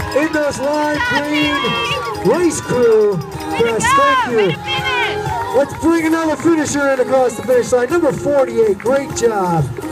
in those lime green race crew dress. Thank you. Let's bring another finisher in across the finish line. Number 48, great job.